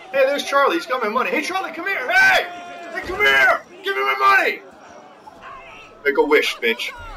Hey, there's Charlie. He's got my money. Hey, Charlie, come here. Hey! Hey, come here! Give me my money! Make a wish, bitch.